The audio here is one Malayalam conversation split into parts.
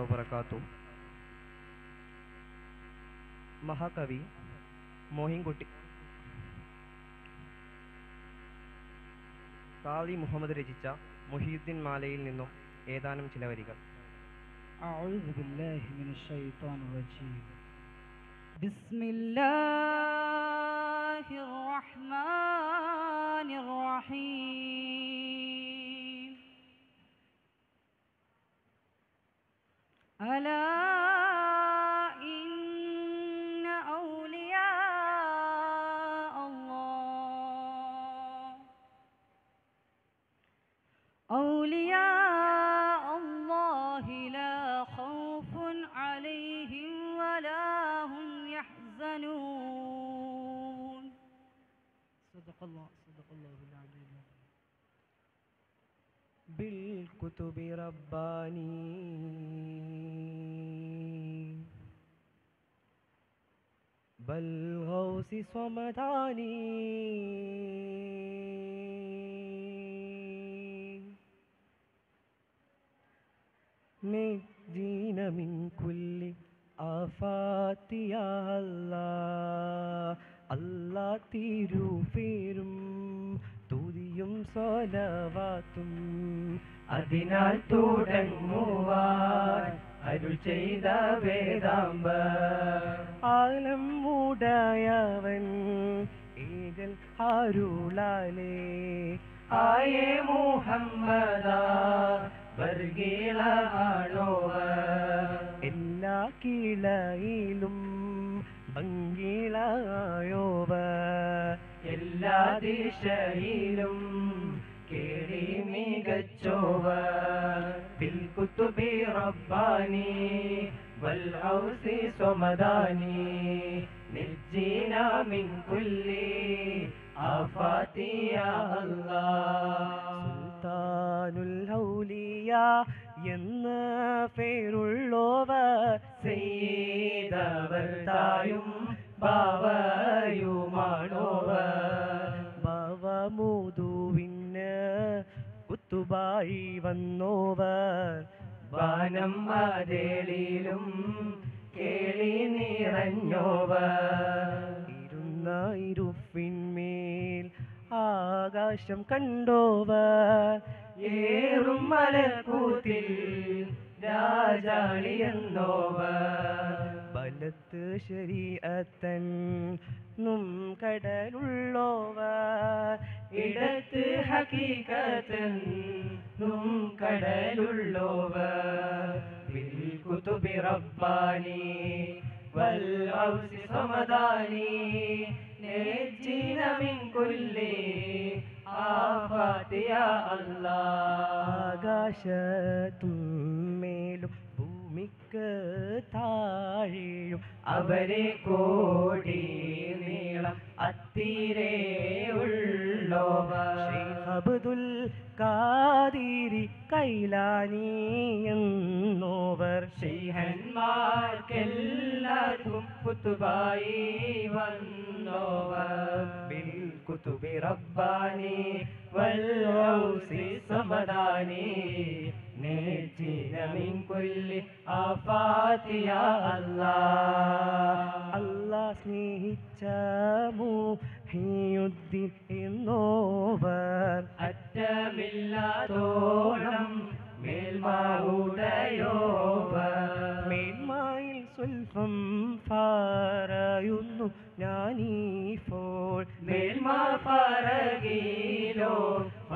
വബറകാതുഹു. മഹാകവി മോഹിൻകുട്ടി കാളി മുഹമ്മദ് രചിച്ച മുഹീദ്ദീൻ മാലയിൽ നിന്നും ഏതാനും ചില വരികൾ. أعوذ بالله من الشيطان الرجيم. بسم الله الرحمن الرحيم. ألا إن أولياء الله لا خوف عليهم ولا هم يحزنون. صدق الله العظيم. بالكتب رباني بالغوث صمداني نجينا من كل آفات يا الله. الله തിരുപേരും തുതിയും സ്വലവാത്തും അതിനാൽ തുടങ്ങുവാൻ അരുൾ ചെയ്ത വേദാംബ. ആലം ഉടയവൻ ഏകൽ അരുളാലേ ആയേ മുഹമ്മദ വർഗീളാണോവ. എല്ലാ കിളയിലും ഭംഗിളായോവ, എല്ലാ ദിശയിലും കേറി മികച്ചോവ. ബിൽകുതുബി റബ്ബാനി വൽ ഔസി സ്വമദാനി നജ്ജിനാ മിൻ കുല്ലി ആഫാതി യാ അല്ലാഹ്. സുൽത്താനുൽ ഔലിയ എന്ന പേരുള്ളോവർ സെയ്തവർ തായും ബാവയുമാണോവർ. ബാവമുതുവിന് കുത്തുബായി വന്നോവർ. ബാനം അതേളിലും കേളി നിറഞ്ഞോവർ. ഇരുന്ന ഇരുപ്പിന്മേൽ ആകാശം കണ്ടോവർ. ഏറും മലക്കൂത്തിൽ രാജാളിയെന്നോവർ. ബലത്ത് ശരീഅത്തൻ നും കടലുള്ളോവർ. ഇടത്ത് ഹഖീഖത്തൻ നും കടലുള്ളോവർ. ബിൽകുതുബി റബ്ബാനി വൽ ഔസി സമദാനി നജ്ജിനാ മിൻ കുല്ലി ആഫാതി യാ അല്ലാഹ്. ആകാശത്തും മേലും ഭൂമിക്ക് താഴെയും അവരെ കോടി നീളം അത്തിരേ ഉള്ളോവർ. ശൈഖ് അബ്ദുൽ ഖാദിരി കൈലാനി എന്നോവർ. ശൈഖന്മാർക്കെല്ലാവർക്കും കുത്തുബായി വന്നോവർ. ബിൽകുതുബി റബ്ബാനി വൽ ഔസി സമദാനി നജ്ജിനാ മിൻ കുല്ലി ആഫാതി യാ അല്ലാഹ്. അല്ലാഹ് സ്നേഹിച്ച മുഹീദ്ദീൻ എന്നോവർ. അറ്റമില്ലാത്തോളം മേൽമ ഉടയോവർ. മേൽമയിൽ സ്വൽപ്പം പറയുന്നു ഞാനീപ്പോൾ. മേൽമ പറകിലോ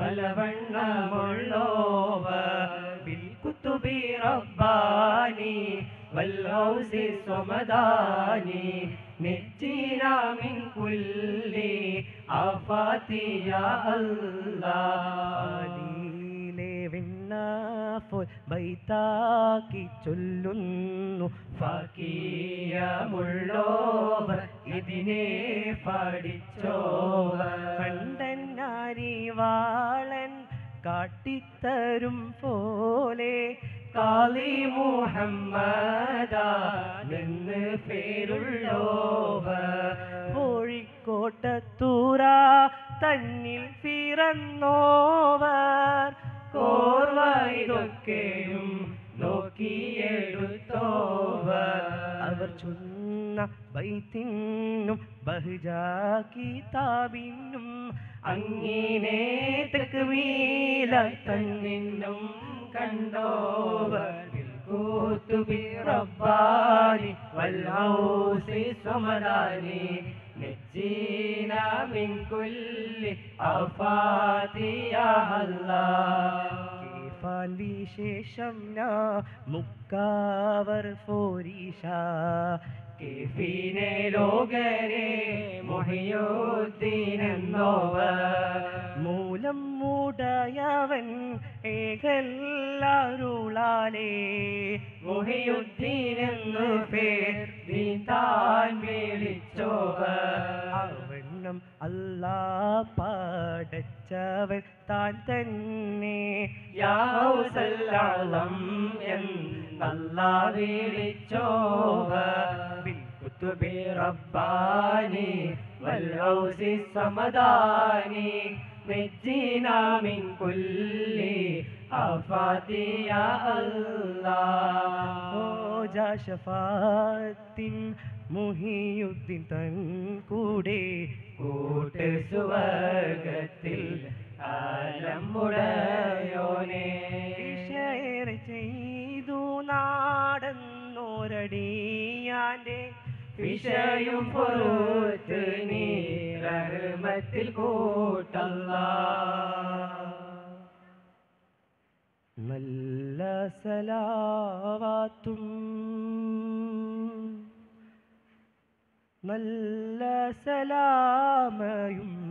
പലവണ്ണമുള്ളോവർ. ബിൽകുതുബി റബ്ബാനി വൽ ഔസി സ്വമദാനി നജ്ജിനാ മിൻ കുല്ലി ആഫാതി യാ അല്ലാഹ്. വിണ്ണാഫോൽ ബൈതാക്കി ചൊല്ലുന്നു ഫാക്കിയമുള്ളോവർ ഇതിനെ പഠിച്ചോവർ. കണ്ടനാരിവാളൻ കാട്ടിത്തരും പോലെ കാളി മുഹമ്മദ എന്ന് പേരുള്ളോവർ. കോഴിക്കോട്ടത്തൂറ തന്നിൽ പിറന്നോവർ. കോർവ ഇതൊക്കെയും നോക്കിയെടു എടുത്തോവർ അവർ ചൊന്ന ബൈത്തിനും ബഹ്ജാ കിതാബിനും അങ്ങിനെ തക്മീല തന്നിന്നും കണ്ടോവർ കൂത്തുബി റബ്ബാനി വൽഔസി സമദാനി നജ്ജീനാ മിൻ കുല്ലി ആഫാതി യാ അല്ലാഹ് കേഫാൻ വിശേഷം മുക്കാവർ ഫോരീഷ കേഫീനെ ലോകരെ മുഹിയുദ്ദീൻ എന്നോവർ മൂലം മൂടയവൻ ഏകല്ലാരുളാലേ മുഹിയുദ്ദീൻ എന്നു പേർ താൻ വിളിച്ചോവർ അവണ്ണം അല്ലാ പടച്ചവൻ താൻ തന്നെ യാ ഗൗസൽ അഅ്ലം എന്നല്ലാ വിളിച്ചോവർ കുത്തുബി റബ്ബാനി വൽഔസി സമദാനി നജ്ജീനാ മിൻ കുല്ലി ആഫാതി യാ അല്ലാഹ് ഓജാ ഷഫാത്തിൻ മുഹിയുദ്ദീൻ തൻ കൂടെ കൂട്ട് സുവർഗത്തിൽ ആലമുടയോനെ ഷെയർ ചെയ്തു നാടന്നോരടിയാൻ്റെ വിഷയും പൊറുത്ത് നീ റഹ്മത്തിൽ കൂട്ടല്ലാഹ് നല്ല സലാവാത്തും നല്ല സലാമയും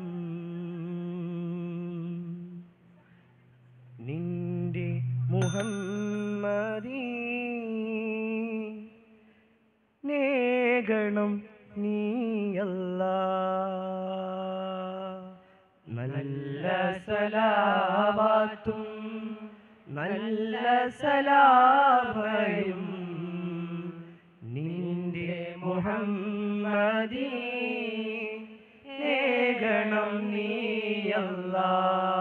നിന്റെ മുഹമ്മദീ നേകണം നീയല്ലാ നല്ല സലാവാത്തും നല്ല സലാമയും നിന്റെ മുഹമ്മദീ നേകണം നീയല്ലാ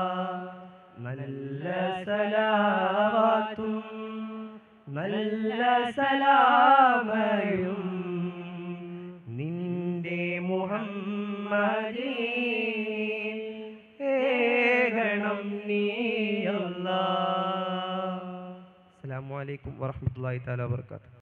നല്ല സലാവാത്തും നല്ല സലാമയും നിന്റെ മുഹമ്മദീ ഏകണം നീയല്ലാ. അസ്സലാമു അലൈക്കും വറഹ്മത്തുള്ളാഹി തആല വബറകാതുഹു.